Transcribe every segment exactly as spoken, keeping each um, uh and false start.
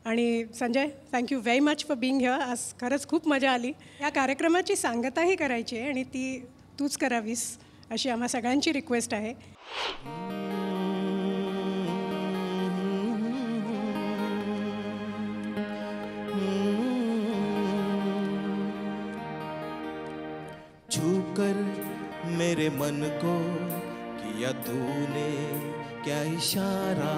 आणि Sanjay, thank you very much for being here. आज खरंच खूप मजा आली. या कार्यक्रमाची सांगताही करायची आहे आणि ती तूच करावीस अशी आम्हा सगळ्यांची रिक्वेस्ट आहे. छूकर मेरे मन को किया तूने क्या इशारा,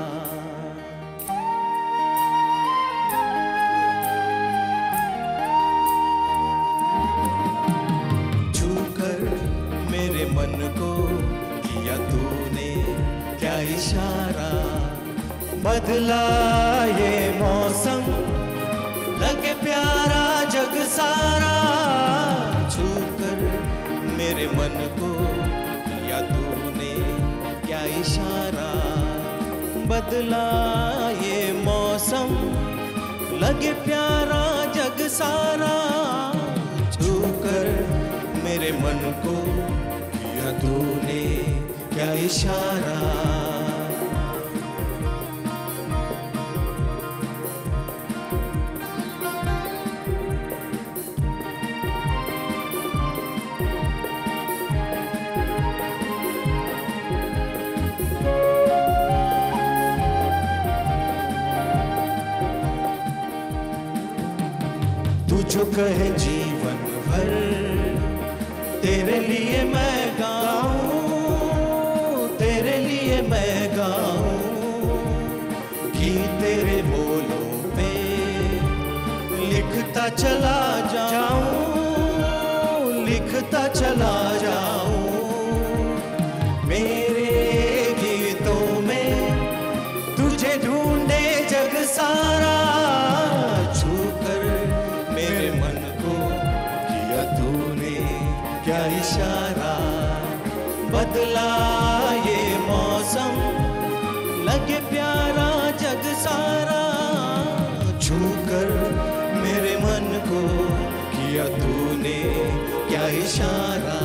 छूकर मेरे मन को किया तूने क्या इशारा, बदला ये मौसम लगे प्यारा जग सारा, छूकर मेरे मन को किया तूने क्या इशारा, बदला ये मौसम लगे प्यारा जग सारा, छूकर मेरे मन को किया तूने क्या इशारा. जो कहे जीवन भर तेरे लिए मैं गाऊं, तेरे लिए मैं गाऊं, कि तेरे बोलों पे लिखता चला जाऊं, लिखता चला जाऊं, मेरे गीतों में तुझे ढूंढे जग सारा, छूकर मेरे मन को किया तूने क्या इशारा, बदला ये मौसम लगे प्यारा जग सारा, छूकर मेरे मन को किया तूने क्या इशारा.